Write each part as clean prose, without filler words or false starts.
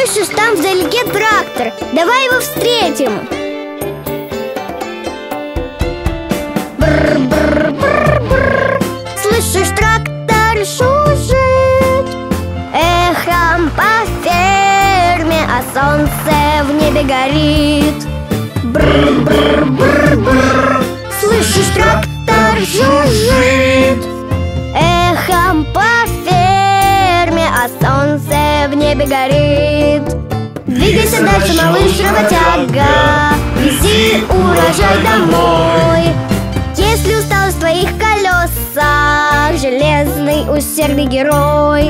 Слышишь, там вдалеке трактор. Давай его встретим. Бр-бр-бр-бр. Слышишь, трактор жужжит эхом по ферме, а солнце в небе горит. Бр-бр-бр-бр. Слышишь, трактор жужжит эхом по ферме, а солнце в небе горит. Двигайся дальше, малыш, работяга, вези урожай домой. Если устал в твоих колесах железный усердный герой.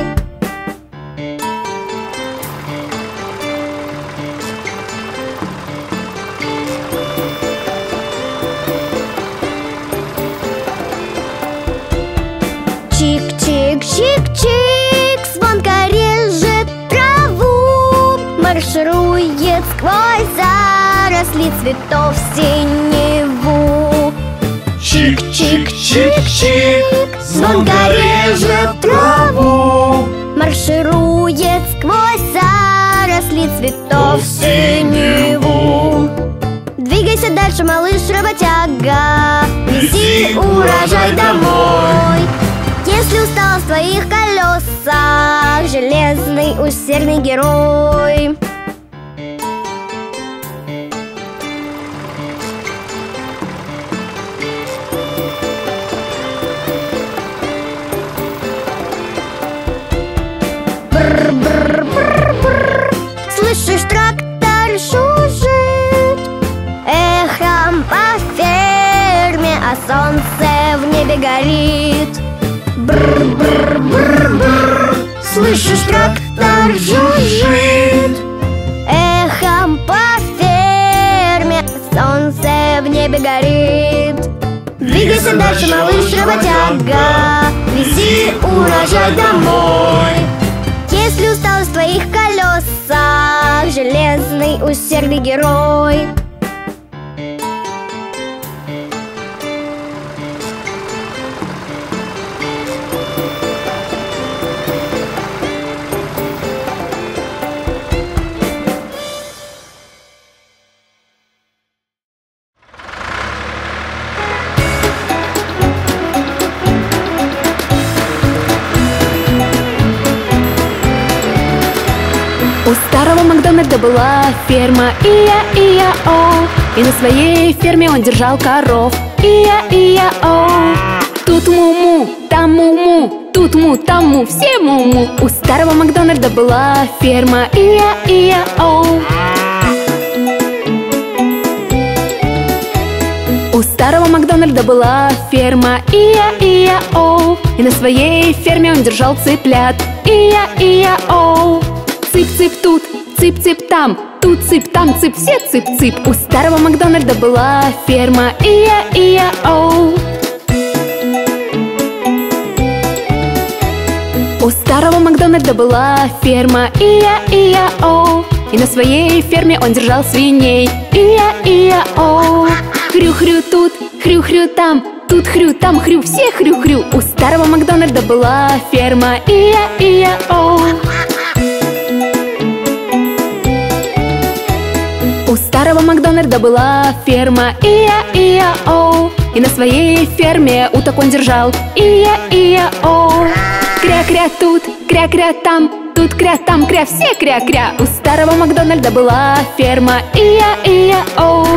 Чик-чик-чик-чик, звонко режет траву, марширует сквозь заросли цветов синеву. Чик-чик-чик-чик, звонко режет траву, марширует сквозь заросли цветов синеву. Двигайся дальше, малыш, работяга, вези урожай домой. Если устал в твоих колесах железный усердный герой. Бр-бр-бр-бр. Слышишь, трактор жужжит эхом по ферме, а солнце в небе горит. Бр-бр-бр-бр. Слышишь, трактор жужжит эхом по ферме, солнце в небе горит. Двигайся дальше, малыш, работяга, вези урожай домой. Если устал в твоих колесах железный усердный герой. У старого Макдональда была ферма И-я-и-я-о, и на своей ферме он держал коров. И-я-и-я-о. Тут му-му, там му-му, тут му, там му, все му-му. У старого Макдональда была ферма И-я-и-я-о. У старого Макдональда была ферма И-я-и-я-о, и на своей ферме он держал цыплят. И-я-и-я-о. Цып-цып тут, цып-цып там, тут цып, там цып, все цып-цып. У старого Макдональда была ферма И-я-и-я-о. У старого Макдональда была ферма И-я-и-я-о, и на своей ферме он держал свиней. И-я-и-я-о. Хрю-хрю тут, хрю-хрю там, тут хрю, там хрю, все хрю-хрю. У старого Макдональда была ферма И-я-и-я-о. У старого Макдональда была ферма И-я-и-я-о, и на своей ферме уток он держал. И-я-и-я-о. Кря-кря тут, кря-кря там, тут кря, там кря, все кря-кря. У старого Макдональда была ферма И-я-и-я-о.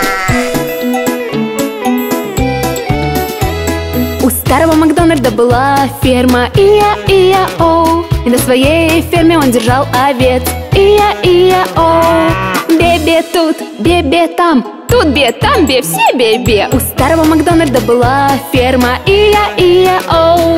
У старого Макдональда была ферма И-я-и-я-о, и на своей ферме он держал овец. И-я-и-я-о. Бе-бе тут, бе-бе там, тут бе, там бе, все бе-бе. У старого Макдональда была ферма И-я-и-я-о.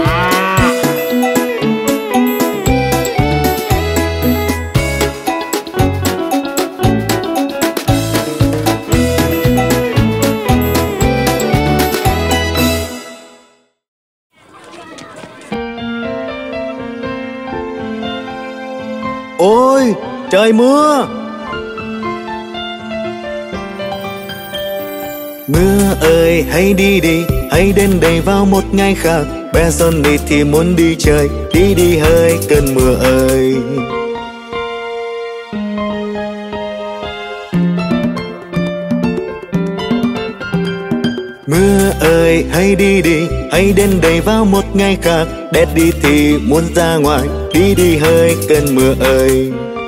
Ôi, trời mưa! Mưa ơi hãy đi đi, hãy đến đây vào một ngày khác. Bé Johnny thì muốn đi chơi, đi đi hỡi cơn mưa ơi. ơi hãy đi đi, hãy đến đây vào một ngày khác. Daddy thì muốn ra ngoài, đi đi hơi cơn mưa ơi.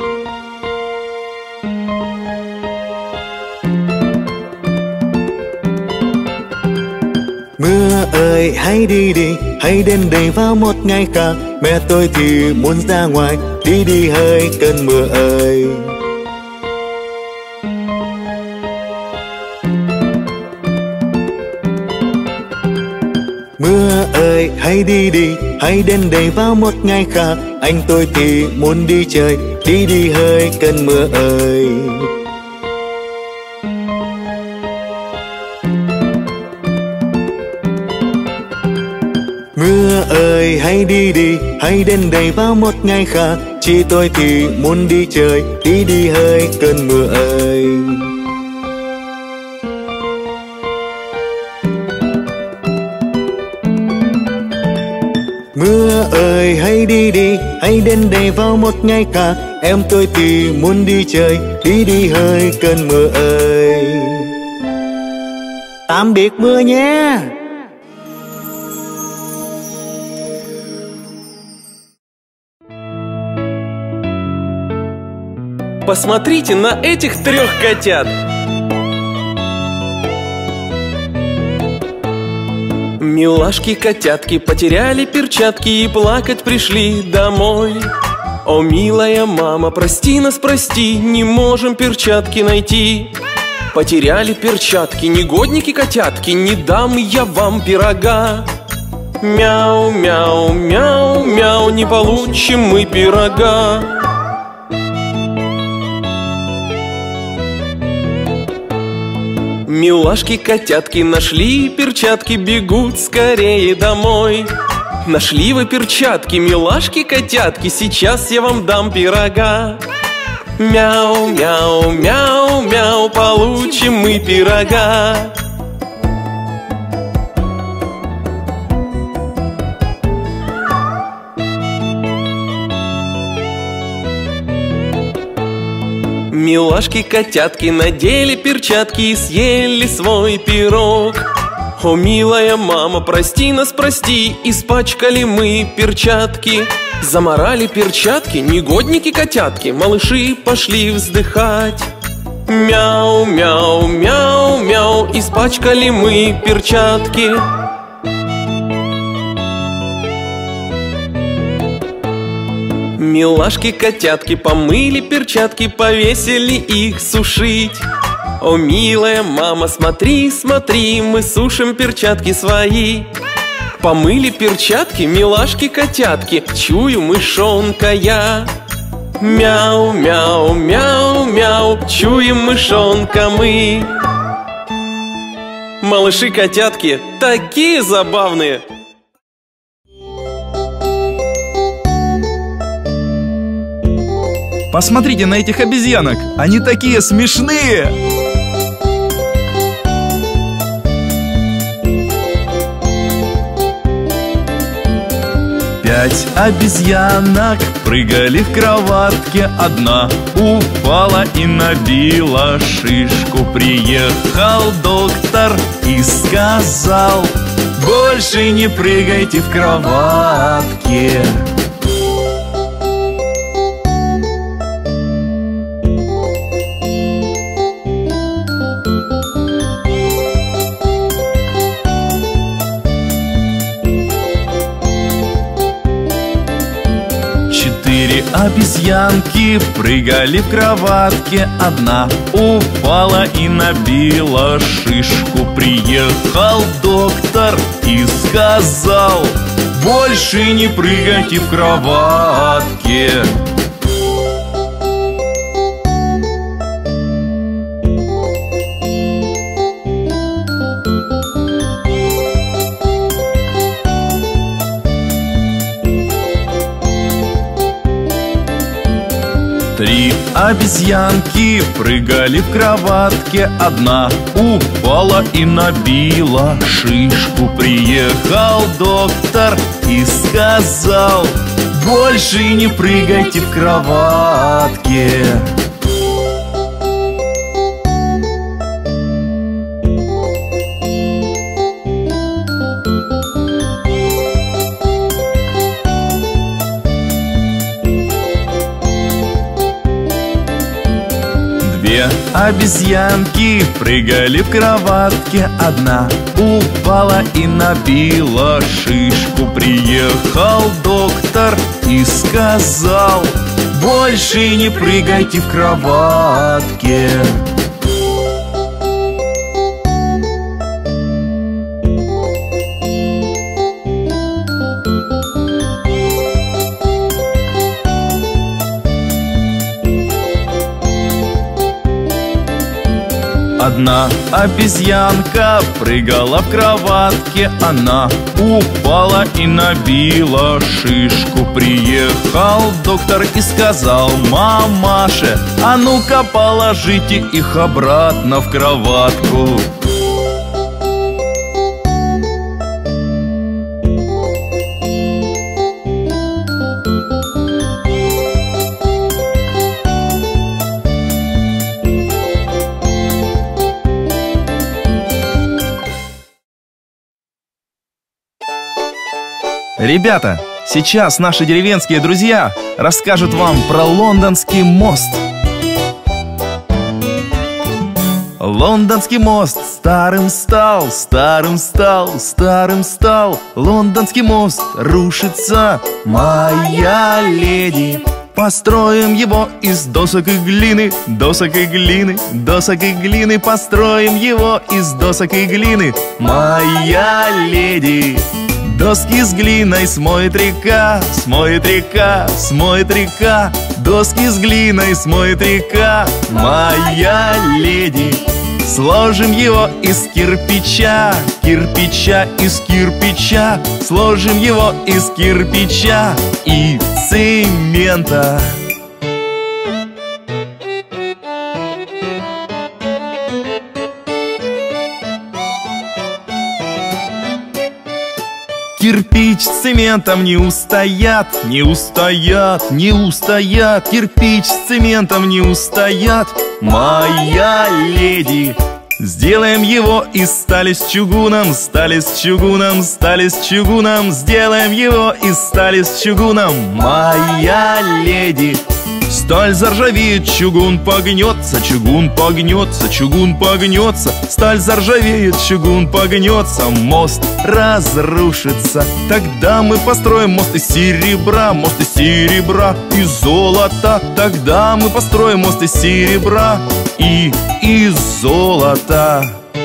Mưa ơi hãy đi đi, hãy đến đây vào một ngày khác. Mẹ tôi thì muốn ra ngoài, đi đi hơi cơn mưa ơi. Mưa ơi hãy đi đi, hãy đến đây vào một ngày khác. Anh tôi thì muốn đi chơi, đi đi hơi cơn mưa ơi. Mưa ơi hãy đi đi, hãy đến đây vào một ngày khác. Chị tôi thì muốn đi chơi, đi đi hơi cơn mưa ơi. Mưa ơi hãy đi đi, hãy đến đây vào một ngày khác. Em tôi thì muốn đi chơi, đi đi hơi cơn mưa ơi. Tạm biệt mưa nhé. Посмотрите на этих трех котят. Милашки-котятки потеряли перчатки и плакать пришли домой. О, милая мама, прости нас, прости, не можем перчатки найти. Потеряли перчатки, негодники-котятки, не дам я вам пирога. Мяу, мяу, мяу, мяу, не получим мы пирога. Милашки-котятки нашли перчатки, бегут скорее домой. Нашли вы перчатки, милашки-котятки, сейчас я вам дам пирога. Мяу, мяу, мяу, мяу, получим мы пирога. Милашки-котятки надели перчатки и съели свой пирог. О, милая мама, прости нас, прости, испачкали мы перчатки. Заморали перчатки, негодники-котятки, малыши пошли вздыхать. Мяу, мяу, мяу, мяу, испачкали мы перчатки. Милашки-котятки помыли перчатки, повесили их сушить. О, милая мама, смотри, смотри, мы сушим перчатки свои. Помыли перчатки, милашки-котятки, чую мышонка я. Мяу, мяу, мяу, мяу, чуем мышонка мы. Малыши-котятки такие забавные. Посмотрите на этих обезьянок, они такие смешные! 5 обезьянок прыгали в кроватке. Одна упала и набила шишку. Приехал доктор и сказал: больше не прыгайте в кроватке. Обезьянки прыгали в кроватке. Одна упала и набила шишку. Приехал доктор и сказал: больше не прыгайте в кроватке. Три обезьянки прыгали в кроватке. Одна упала и набила шишку. Приехал доктор и сказал: больше не прыгайте в кроватке. Две обезьянки прыгали в кроватке. Одна упала и набила шишку. Приехал доктор и сказал: больше не прыгайте в кроватке. Одна обезьянка прыгала в кроватке. Она упала и набила шишку. Приехал доктор и сказал мамаше: а ну-ка положите их обратно в кроватку. Ребята, сейчас наши деревенские друзья расскажут вам про Лондонский мост. Лондонский мост старым стал, старым стал, старым стал. Лондонский мост рушится, моя леди. Построим его из досок и глины, досок и глины, досок и глины. Построим его из досок и глины, моя леди. Доски с глиной смоет река, смоет река, смоет река. Доски с глиной смоет река, моя леди. Сложим его из кирпича, кирпича из кирпича. Сложим его из кирпича и цемента. Кирпич с цементом не устоят, не устоят, не устоят. Кирпич с цементом не устоят, моя леди. Сделаем его из стали с чугуном, стали с чугуном, стали с чугуном. Сделаем его из стали с чугуном, моя леди. Сталь заржавеет, чугун погнется, чугун погнется, чугун погнется. Сталь заржавеет, чугун погнется, мост разрушится. Тогда мы построим мост из серебра, мост из серебра и золота. Тогда мы построим мост из серебра и из золота.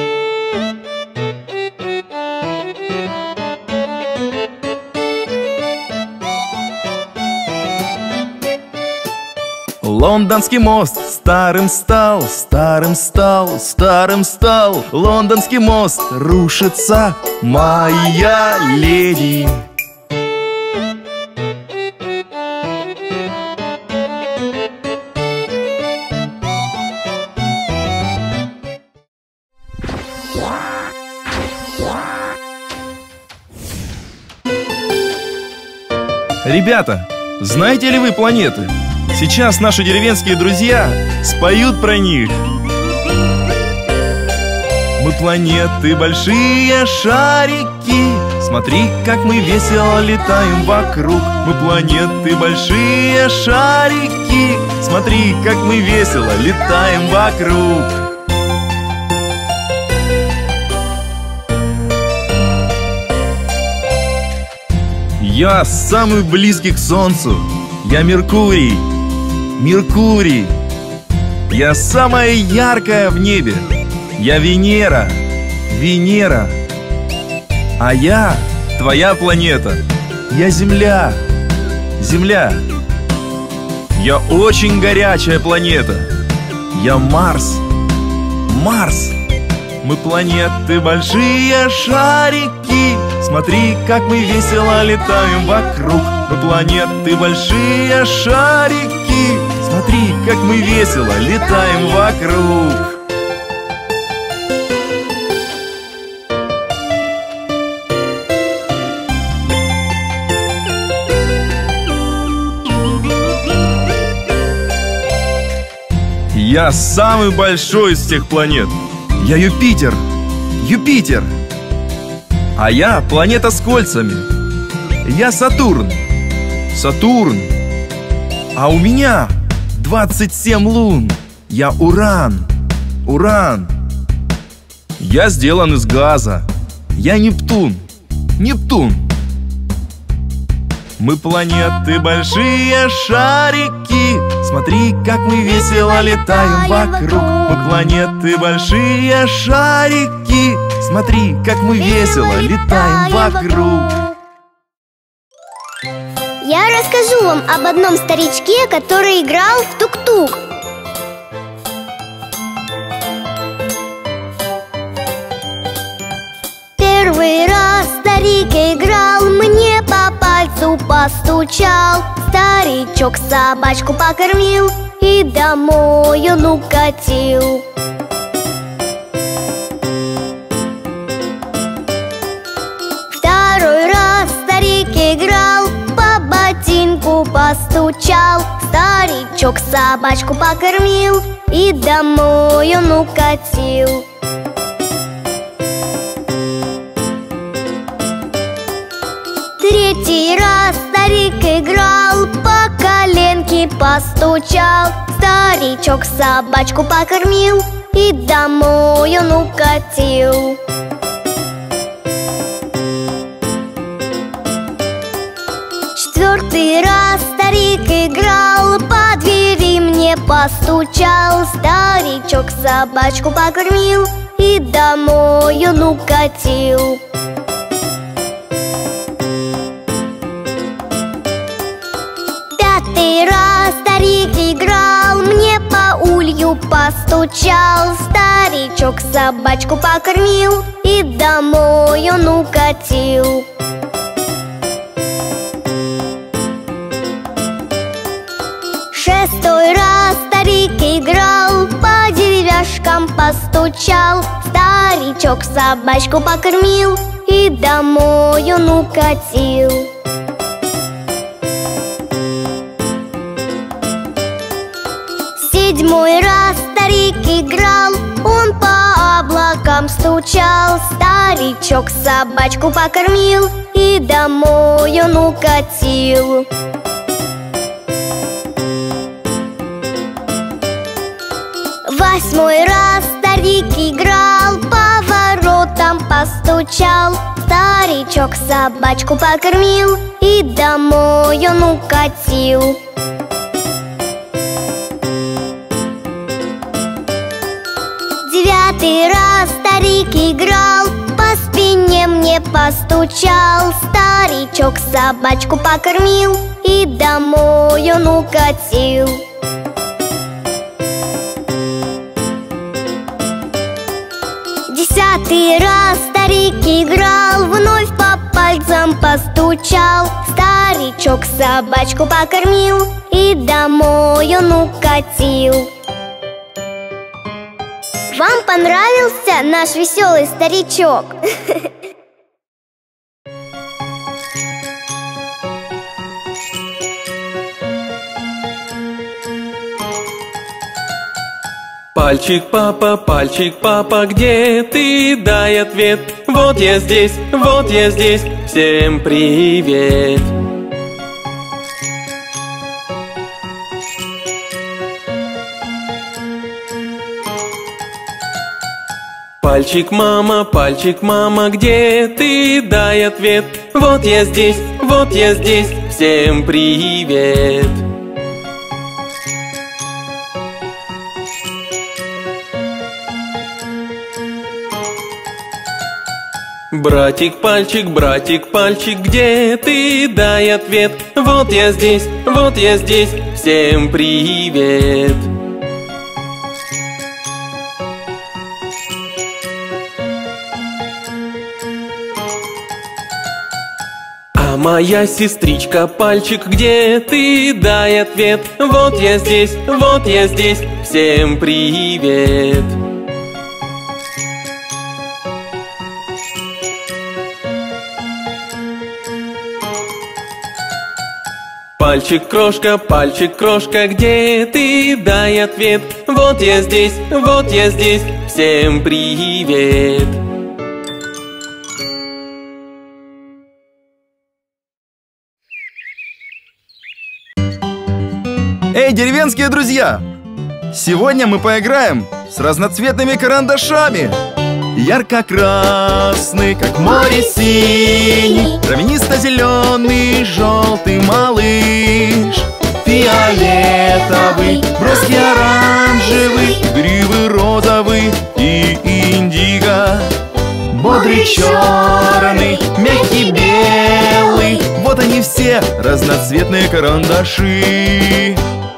Лондонский мост старым стал, старым стал, старым стал. Лондонский мост рушится, моя леди. Ребята, знаете ли вы планеты? Сейчас наши деревенские друзья споют про них. Мы планеты, большие шарики. Смотри, как мы весело летаем вокруг. Мы планеты, большие шарики. Смотри, как мы весело летаем вокруг. Я самый близкий к Солнцу. Я Меркурий. Меркурий. Я самая яркая в небе. Я Венера. Венера. А я твоя планета. Я Земля. Земля. Я очень горячая планета. Я Марс. Марс. Мы планеты, большие шарики. Смотри, как мы весело летаем вокруг. Мы планеты, большие шарики. Смотри, как мы весело летаем вокруг. Я самый большой из всех планет. Я Юпитер. Юпитер. А я планета с кольцами. Я Сатурн. Сатурн. А у меня 27 лун. Я уран. Уран. Я сделан из газа. Я Нептун. Нептун. Мы планеты, большие шарики. Смотри, как мы весело летаем вокруг. Мы планеты, большие шарики. Смотри, как мы весело летаем вокруг. Я расскажу вам об одном старичке, который играл в тук-тук. Первый раз старик играл, мне по пальцу постучал. Старичок собачку покормил и домой он укатил. Второй раз старик играл, по ботинку постучал. Старичок собачку покормил и домой он укатил. Третий раз старик играл, по коленке постучал. Старичок собачку покормил и домой он укатил. Четвертый раз старик играл, по двери мне постучал. Старичок собачку покормил и домой он укатил. Пятый раз старик играл, мне по улью постучал. Старичок собачку покормил и домой он укатил. Шестой раз старик играл, по деревяшкам постучал. Старичок собачку покормил и домой он укатил. Седьмой раз старик играл, он по облакам стучал. Старичок собачку покормил и домой он укатил. Восьмой раз старик играл, по воротам постучал. Старичок собачку покормил и домой он укатил. Девятый раз старик играл, по спине мне постучал. Старичок собачку покормил и домой он укатил. Десятый раз старик играл, вновь по пальцам постучал. Старичок собачку покормил и домой он укатил. Вам понравился наш веселый старичок? Пальчик, папа, где ты? Дай ответ. Вот я здесь, всем привет. Пальчик, мама, где ты? Дай ответ. Вот я здесь, всем привет. Братик, пальчик, где ты? Дай ответ. Вот я здесь, всем привет. А моя сестричка, пальчик, где ты? Дай ответ. Вот я здесь, всем привет. Пальчик, крошка, где ты? Дай ответ. Вот я здесь, всем привет. Эй, деревенские друзья! Сегодня мы поиграем с разноцветными карандашами. Ярко-красный, как море синий, травянисто-зеленый, желтый малыш. Фиолетовый, броский оранжевый, игривый розовый и индиго. Бодрый черный, мягкий белый, вот они все разноцветные карандаши.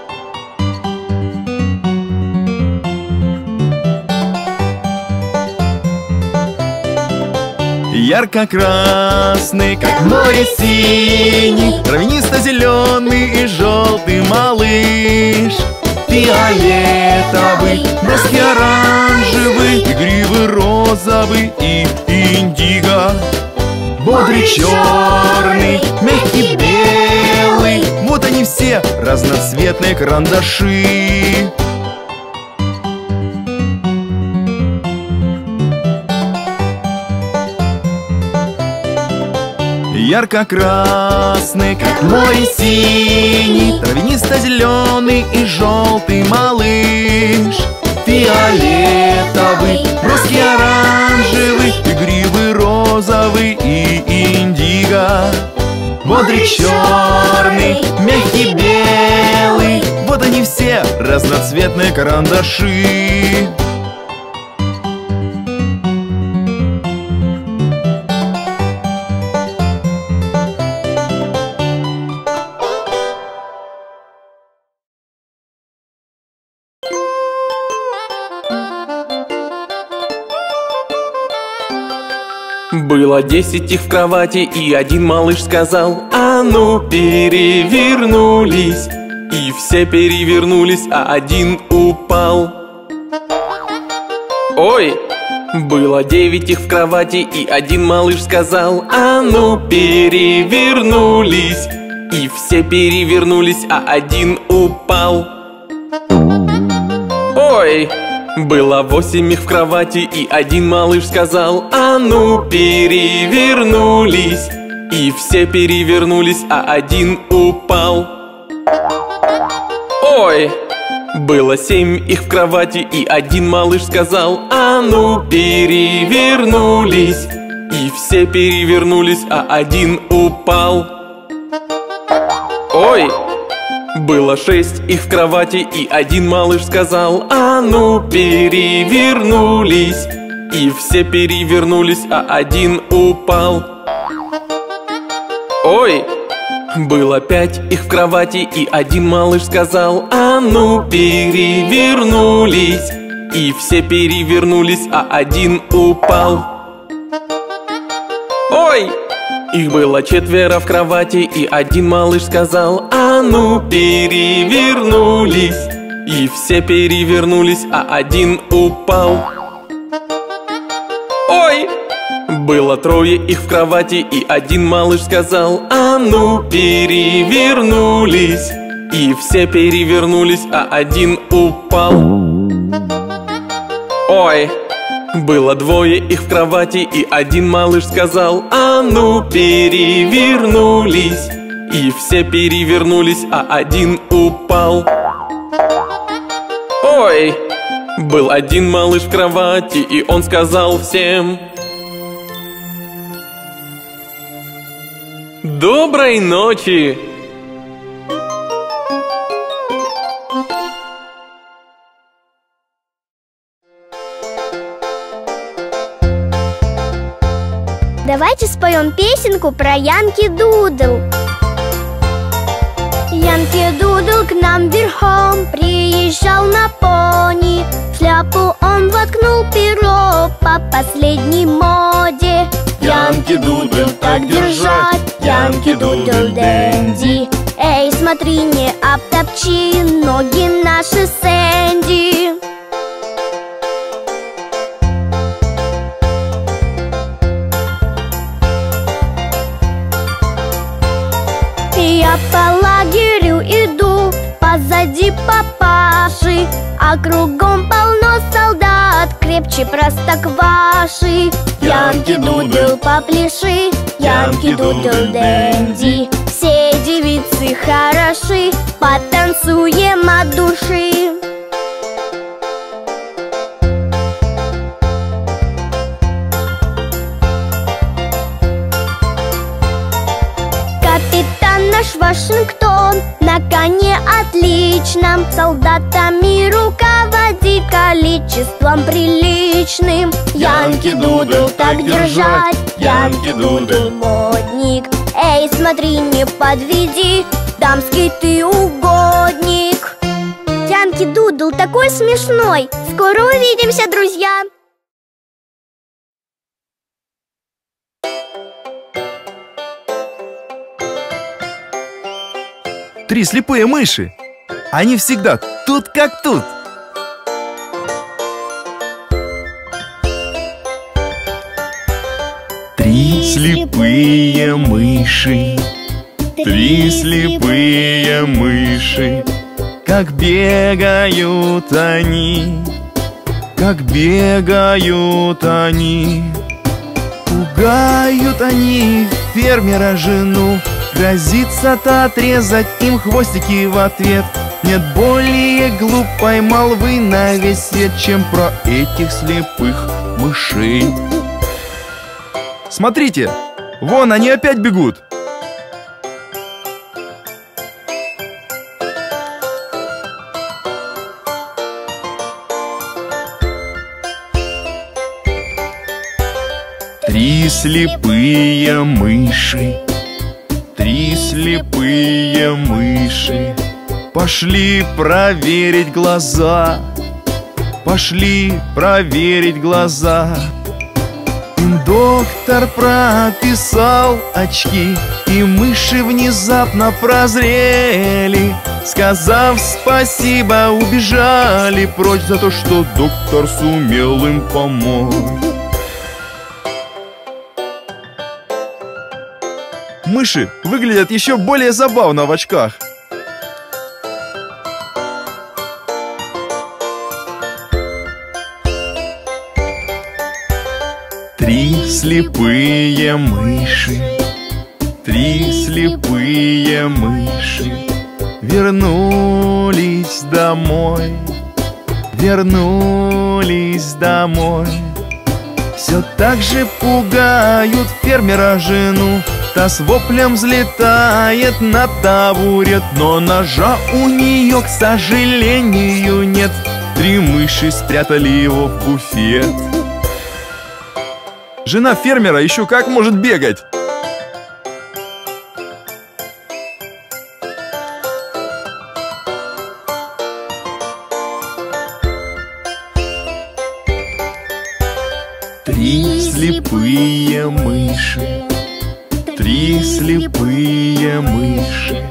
Ярко-красный, как море синий, травянисто-зеленый и желтый малыш. Фиолетовый, броский оранжевый, игривый розовый и индиго. Бодрый черный, мягкий белый, вот они все разноцветные карандаши. Ярко-красный, как море синий, травянисто-зеленый и желтый малыш. Фиолетовый, броский оранжевый, игривый розовый и индиго. Бодрый черный, мягкий белый, вот они все разноцветные карандаши. Было 10 их в кровати, и один малыш сказал: а ну перевернулись. И все перевернулись, а один упал. Ой! Было 9 их в кровати, и один малыш сказал: а ну перевернулись. И все перевернулись, а один упал. Ой! Было 8 их в кровати, и один малыш сказал: а ну перевернулись. И все перевернулись, а один упал. Ой! Было 7 их в кровати, и один малыш сказал: а ну перевернулись. И все перевернулись, а один упал. Ой! Было 6 их в кровати, и один малыш сказал: а ну перевернулись. И все перевернулись, а один упал. Ой! Было 5 их в кровати, и один малыш сказал: а ну перевернулись. И все перевернулись, а один упал. Ой! Их было 4 в кровати, и один малыш сказал: а ну перевернулись. И все перевернулись, а один упал. Ой! Было 3 их в кровати, и один малыш сказал: а ну перевернулись. И все перевернулись, а один упал. Ой! Было 2 их в кровати, и один малыш сказал: а ну перевернулись. И все перевернулись, а один упал. Ой! Был один малыш в кровати, и он сказал всем: доброй ночи! Давайте споем песенку про Янки Дудл. Янки Дудл к нам верхом приезжал на пони. В шляпу он воткнул перо по последней моде. Янки Дудл так держать, Янки Дудл Дэнди. Эй, смотри, не обтопчи ноги наши, Сэнди. Я по лагерю иду, позади папаши, а кругом полно солдат, крепче простокваши. Янки Дудл попляши, Янки Дудл Дэнди. Все девицы хороши, потанцуем от души. Джордж Вашингтон на коне отличном, солдатами руководит количеством приличным. Янки Дудл так держать, Янки Дудл модник. Эй, смотри, не подведи, дамский ты угодник. Янки Дудл такой смешной. Скоро увидимся, друзья. Три слепые мыши. Они всегда тут как тут. Три слепые мыши, три слепые мыши, как бегают они, как бегают они. Пугают они фермера жену, грозится-то отрезать им хвостики в ответ. Нет более глупой молвы на весь свет, чем про этих слепых мышей. Смотрите, вон они опять бегут. Три слепые мыши, три слепые мыши пошли проверить глаза, пошли проверить глаза. Им доктор прописал очки, и мыши внезапно прозрели. Сказав спасибо, убежали прочь за то, что доктор сумел им помочь. Мыши выглядят еще более забавно в очках. Три слепые мыши, три слепые мыши вернулись домой, вернулись домой. Все так же пугают фермера жену, та с воплем взлетает на табурет, но ножа у нее, к сожалению, нет. Три мыши спрятали его в буфет. Жена фермера еще как может бегать? Три слепые мыши, три слепые мыши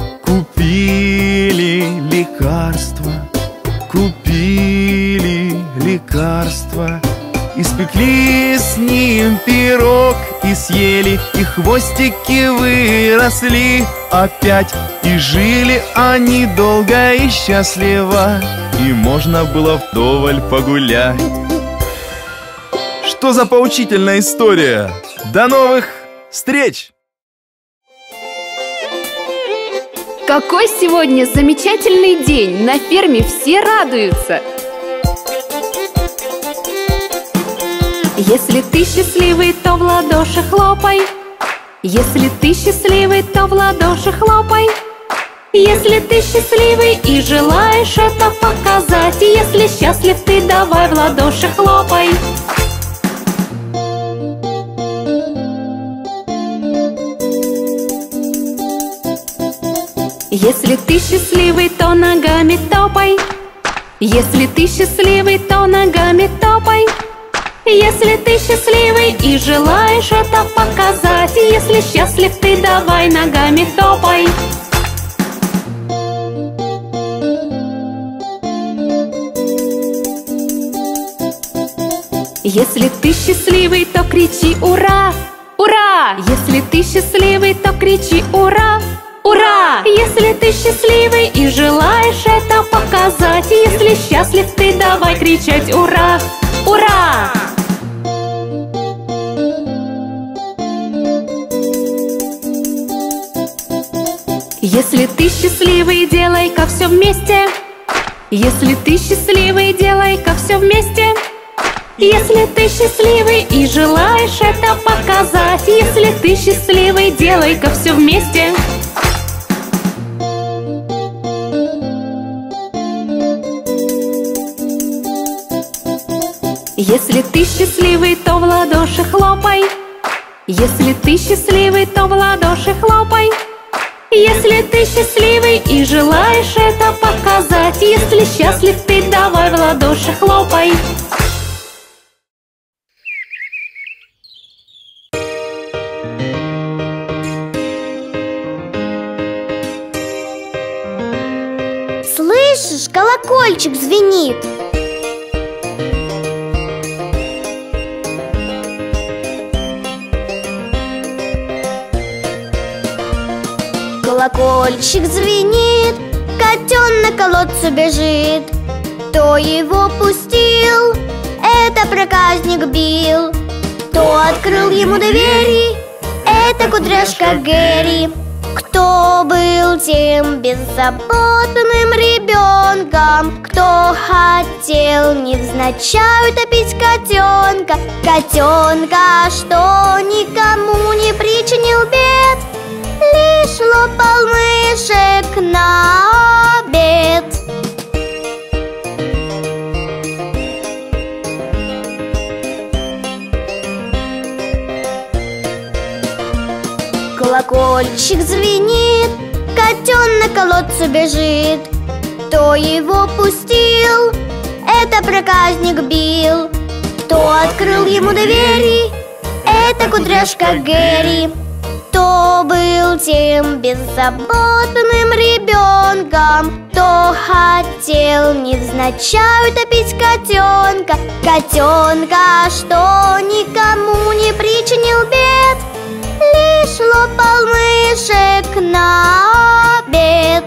купили лекарства, купили лекарства. Испекли с ним пирог и съели, и хвостики выросли опять. И жили они долго и счастливо, и можно было вдоволь погулять. Что за поучительная история! До новых встреч! Какой сегодня замечательный день! На ферме все радуются! Если ты счастливый, то в ладоши хлопай. Если ты счастливый, то в ладоши хлопай. Если ты счастливый и желаешь это показать, если счастлив ты, давай в ладоши хлопай. Если ты счастливый, то ногами топай. Если ты счастливый, то ногами топай. Если ты счастливый и желаешь это показать, если счастлив ты, давай ногами топай. Если ты счастливый, то кричи «Ура! Ура!» Если ты счастливый, то кричи «Ура! Ура!» Если ты счастливый и желаешь это показать, если счастлив ты, давай кричать «Ура! Ура!» Если ты счастливый, делай-ка все вместе. Если ты счастливый, делай-ка все вместе. Если ты счастливый и желаешь это показать, если ты счастливый, делай-ка все вместе. Если ты счастливый, то в ладоши хлопай. Если ты счастливый, то в ладоши хлопай. Если ты счастливый и желаешь это показать, если счастлив ты, давай в ладоши хлопай. Слышишь, колокольчик звенит. Колокольчик звенит, котенок к колодцу бежит. Кто его пустил, это проказник Билл. Кто открыл ему двери, это кудряшка Гэри. Кто был тем беззаботным ребенком, кто хотел невзначай утопить котенка, котенка, что никому не причинил бед, лишь лопал мышек на обед. Колокольчик звенит, котенок к колодцу бежит. Кто его пустил, это проказник Билл. Кто открыл ему двери, это кудряшка Гэри. Кто был тем беззаботным ребенком, кто хотел невзначай утопить котенка, котенка, что никому не причинил бед, лишь лопал мышек на обед.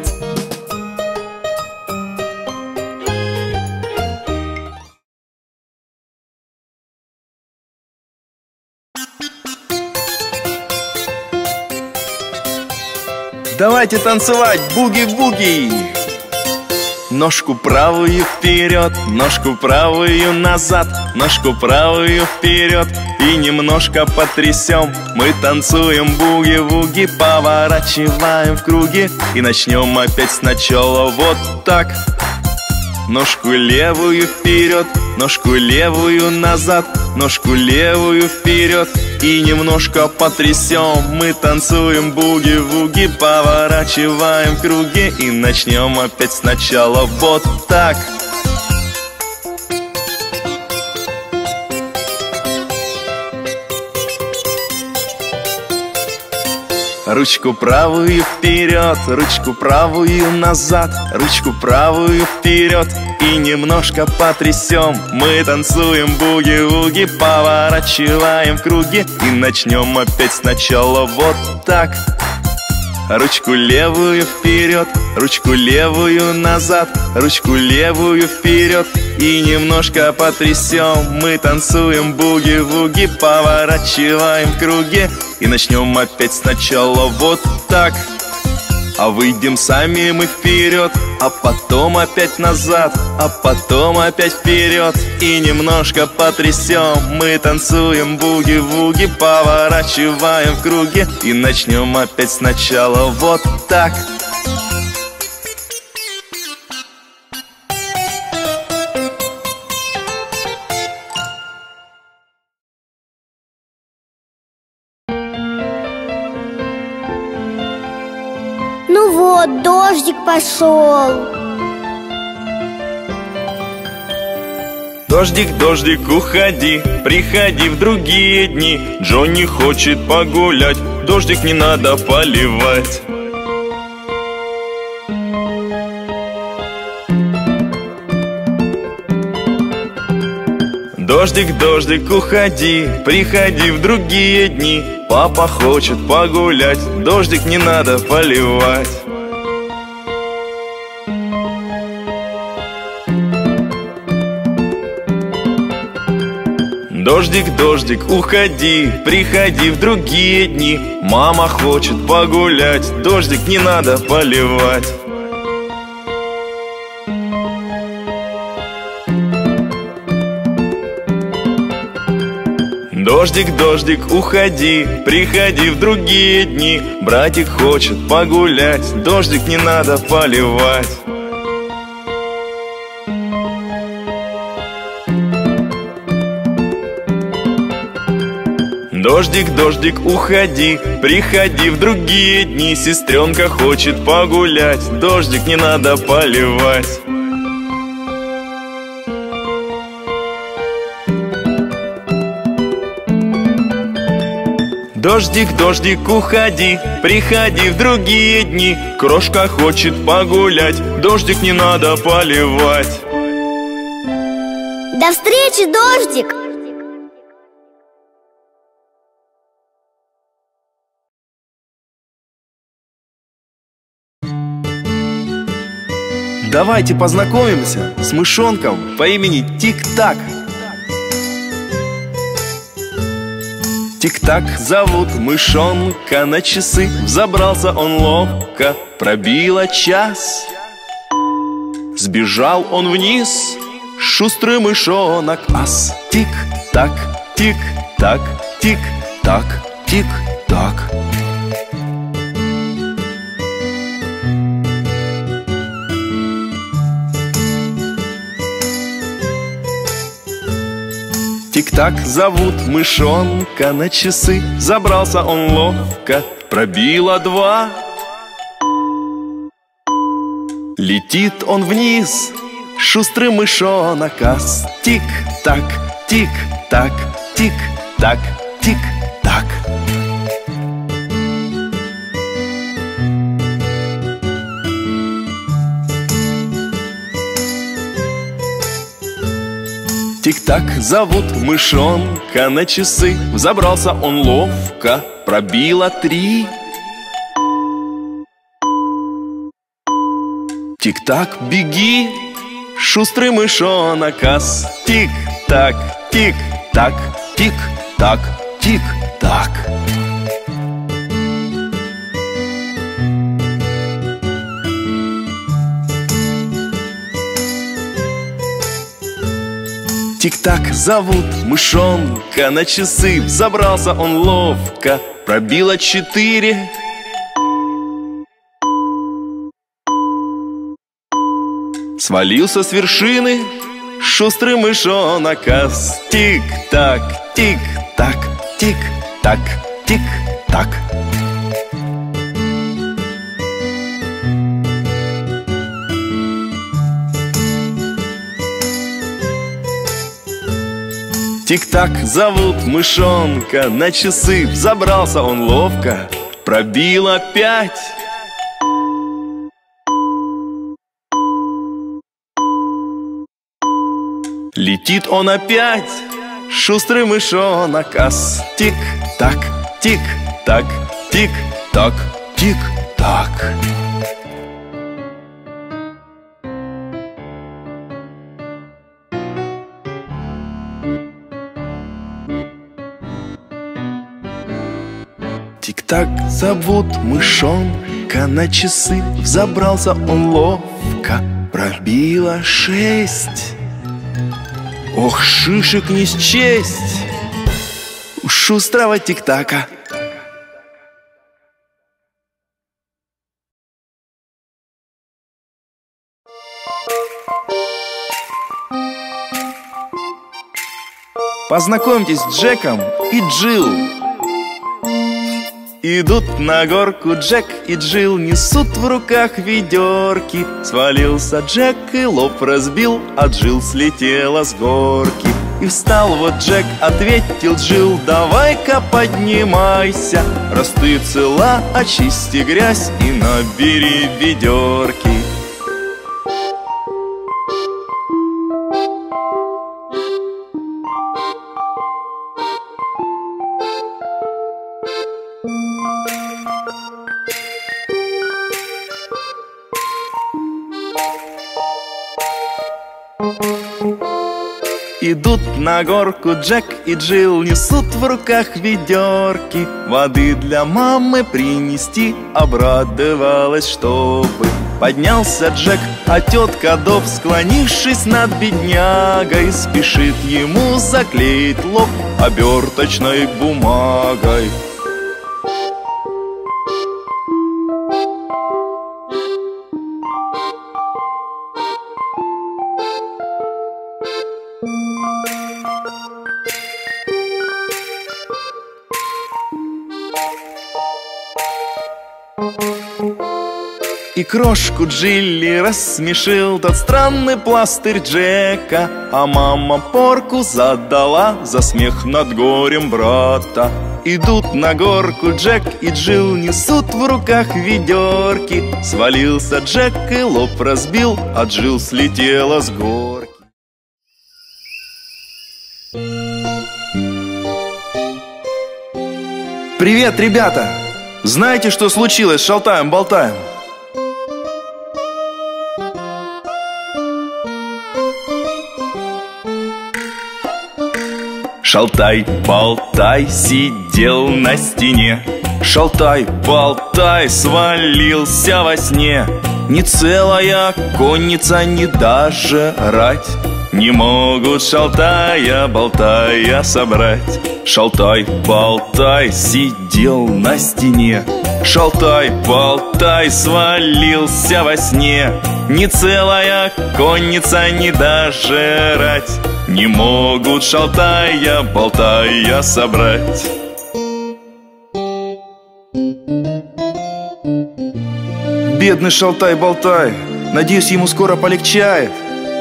Давайте танцевать буги-буги. Ножку правую вперед, ножку правую назад, ножку правую вперед и немножко потрясем. Мы танцуем буги-вуги, поворачиваем в круги и начнем опять сначала вот так. Ножку левую вперед, ножку левую назад, ножку левую вперед и немножко потрясем. Мы танцуем буги-вуги, поворачиваем в круги и начнем опять сначала вот так. Ручку правую вперед, ручку правую назад, ручку правую вперед и немножко потрясем. Мы танцуем буги-вуги, поворачиваем в круги и начнем опять сначала вот так. Ручку левую вперед, ручку левую назад, ручку левую вперед и немножко потрясем. Мы танцуем буги-вуги, поворачиваем в круги и начнем опять сначала вот так. А выйдем сами мы вперед, а потом опять назад, а потом опять вперед и немножко потрясем. Мы танцуем буги-вуги, поворачиваем в круги и начнем опять сначала вот так. Ну вот, дождик пошел. Дождик, дождик, уходи, приходи в другие дни. Джонни хочет погулять, дождик не надо поливать. Дождик, дождик, уходи, приходи в другие дни. Папа хочет погулять, дождик не надо поливать. Дождик, дождик, уходи, приходи в другие дни. Мама хочет погулять, дождик не надо поливать. Дождик, дождик, уходи, приходи в другие дни. Братик хочет погулять, дождик не надо поливать. Дождик, дождик, уходи, приходи в другие дни. Сестренка хочет погулять, дождик, не надо поливать. Дождик, дождик, уходи, приходи в другие дни. Крошка хочет погулять, дождик, не надо поливать. До встречи, дождик! Давайте познакомимся с мышонком по имени Тик-Так. Тик-Так зовут мышонка, на часы взобрался он ловко. Пробило час, сбежал он вниз, шустрый мышонок ас. Тик-так, тик-так, тик-так, тик-так. Тик-так зовут мышонка, на часы забрался он ловко. Пробило 2, летит он вниз, шустрый мышонок ас. Тик-так, тик-так, тик-так, тик-так. Тик-так зовут мышонка, на часы взобрался он ловко. Пробило 3. Тик-так, беги, шустрый мышонок ас. Тик-так, тик-так, тик-так, тик-так. Тик-так зовут мышонка, на часы взобрался он ловко. Пробило 4. Свалился с вершины шустрый мышонок ас. Тик-так, тик-так, тик-так, тик-так. Тик-так зовут мышонка, на часы взобрался он ловко. Пробило 5. Летит он опять, шустрый мышонок ас. Тик-так, тик-так, тик-так, тик-так. Тик-так зовут мышонка, на часы взобрался он ловко. Пробило 6. Ох, шишек не счесть у шустрого Тик-така. Познакомьтесь с Джеком и Джилл. Идут на горку Джек и Джилл, несут в руках ведерки. Свалился Джек и лоб разбил, а Джилл слетела с горки. И встал вот Джек, ответил Джилл: давай-ка поднимайся, раз ты цела, очисти грязь и набери ведерки. Идут на горку Джек и Джилл, несут в руках ведерки. Воды для мамы принести, обрадовалась, чтобы. Поднялся Джек, а тетка Доб, склонившись над беднягой, спешит ему заклеить лоб оберточной бумагой. И крошку Джилли рассмешил тот странный пластырь Джека. А мама порку задала за смех над горем брата. Идут на горку Джек и Джилл, несут в руках ведерки. Свалился Джек и лоб разбил, а Джилл слетела с горки. Привет, ребята! Знаете, что случилось с Шалтаем-Болтаем? Шалтай-болтай сидел на стене. Шалтай-болтай свалился во сне. Ни целая конница, ни даже рать не могут шалтая-болтая собрать. Шалтай-болтай сидел на стене. Шалтай-болтай свалился во сне. Ни целая конница, ни даже рать не могут шалтая-болтая собрать. Бедный Шалтай-болтай, надеюсь, ему скоро полегчает.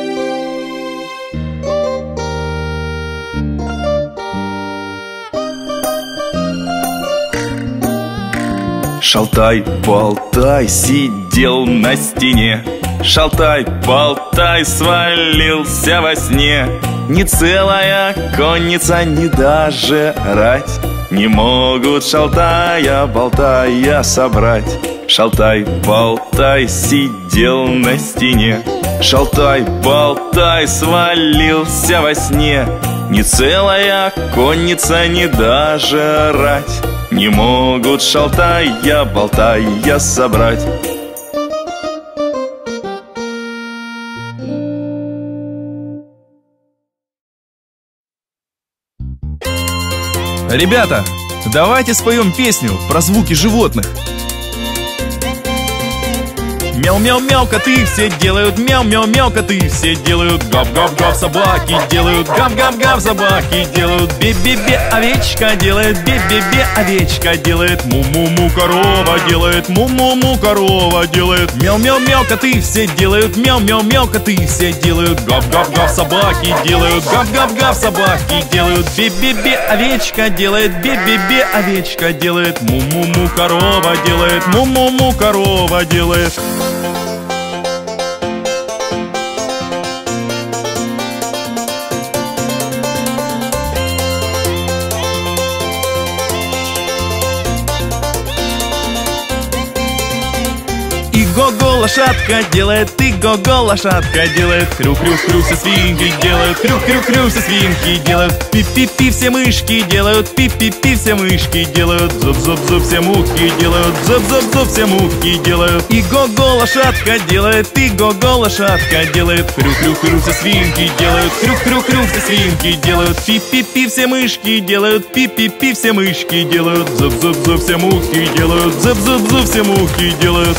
Шалтай-болтай сидел на стене. Шалтай-болтай свалился во сне. Ни целая конница, ни даже рать не могут шалтая-болтая собрать. Шалтай-болтай сидел на стене. Шалтай-болтай свалился во сне. Ни целая конница, ни даже рать не могут шалтая-болтая собрать. Ребята, давайте споем песню про звуки животных. Мяу-мяу-мяу, коты все делают мяу-мяу-мяу, коты все делают гав-гав-гав, собаки делают гав-гав-гав, собаки делают бе-бе-бе, овечка делает бе-бе-бе, овечка делает му-му-му, корова делает му-му-му, корова делает мяу-мяу-мяу, коты все делают мяу-мяу-мяу, коты все делают гав-гав-гав, собаки делают гав-гав-гав, собаки делают бе-бе-бе, овечка делает бе-бе-бе, овечка делает му-му-му, корова делает му-му-му, корова делает. Го-го, лошадка делает, ты го-го, лошадка делает. Крю-крю-крю, все свинки делают, крю-крю-крю, все свинки делают. Пи-пи-пи, все мышки делают, пи-пи-пи, все мышки делают. Зуб-зуб-зуб, все мухи делают, зуб-зуб-зуб, все мухи делают. И го-го, лошадка делает, ты го-го, лошадка делает. Крю-крю-крю, все свинки делают, крю-крю-крю, все свинки делают. Пи-пи-пи, все мышки делают, пи-пи-пи, все мышки делают. Зуб-зуб-зуб, все мухи делают, зуб-зуб-зуб, все мухи делают.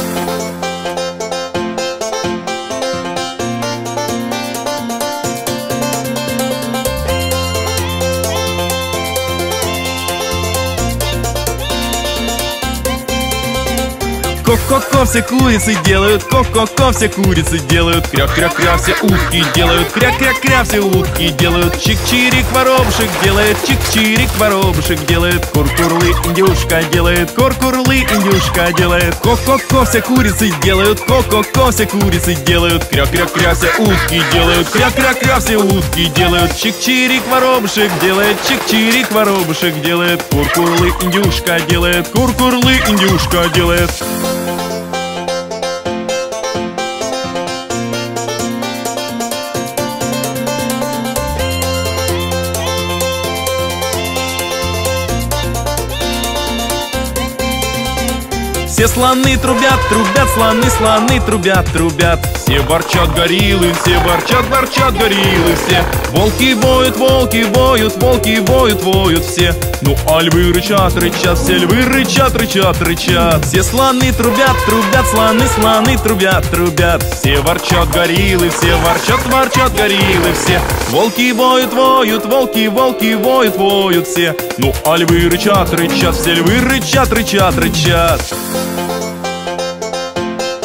Ко-ко-ко, все курицы делают, ко-ко-ко, все курицы делают. Кря-кря-кря, все утки делают, кря-кря-кря, все утки делают. Чик-чирик, воробушек делает, чик-чирик, воробушек делает. Кур-курлы, индюшка делает, кур-курлы, индюшка делает. Ко-ко-ко, все курицы делают, ко-ко-ко, все курицы делают. Кря-кря-кря, все утки делают, кря-кря-кря, все утки делают. Чик-чирик, воробушек делает, чик-чирик, воробушек делает. Кур-курлы, индюшка делает, кур-курлы, индюшка делает. Все слоны трубят, трубят, слоны, слоны трубят, трубят. Все ворчат гориллы, все ворчат, ворчат гориллы все. Волки воют, волки воют, волки воют, воют все. Ну а львы рычат, рычат, все львы рычат, рычат, рычат. Все слоны трубят, трубят, слоны, слоны трубят, трубят. Все ворчат гориллы, все ворчат, ворчат гориллы все. Волки воют, воют, волки, волки воют, воют все. Ну а львы рычат, рычат, все львы рычат, рычат, рычат.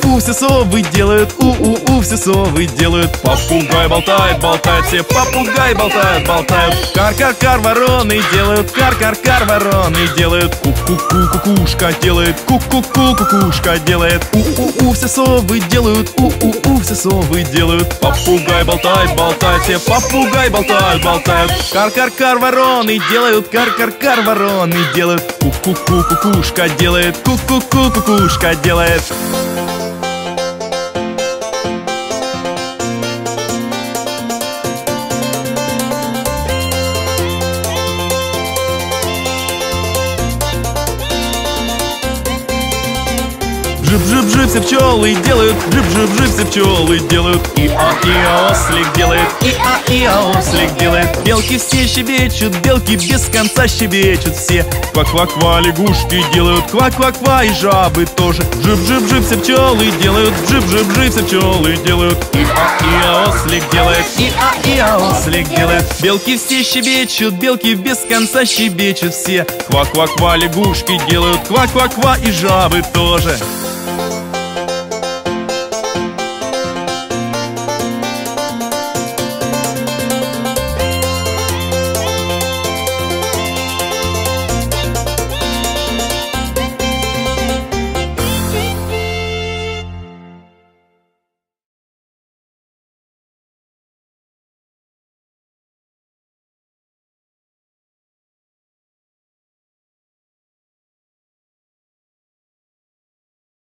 У-у-у, все совы делают, у-у-у, все совы делают. Попугай болтает, болтает, все попугай болтают, болтают. Кар-кар-кар, вороны делают, кар-кар-кар, вороны делают. Ку-ку-ку, кукушка делает, ку-ку-ку, кукушка делает. У-у-у, все совы делают, у-у-у, все совы делают. Попугай болтает, болтает, все попугай болтают, болтают. Кар-кар-кар, вороны делают, кар-кар-кар, вороны делают. Ку-ку-ку, кукушка делает, ку-ку-ку, кукушка делает. Жип-жип-жип, все пчелы делают, жип-жип-жип, все пчелы делают. И-а, ослик делает, и-а, ослик делает. Белки все щебечут, белки без конца щебечут все. Ква-ква-ква, лягушки делают, ква-ква-ква, и жабы тоже. Жип-жип-жип, все пчелы делают, жип-жип-жип, все пчелы делают. И-а, ослик делает, и-а, ослик делает. Белки все щебечут, белки без конца щебечут все. Ква-ква-ква, лягушки делают, ква-ква-ква, и жабы тоже.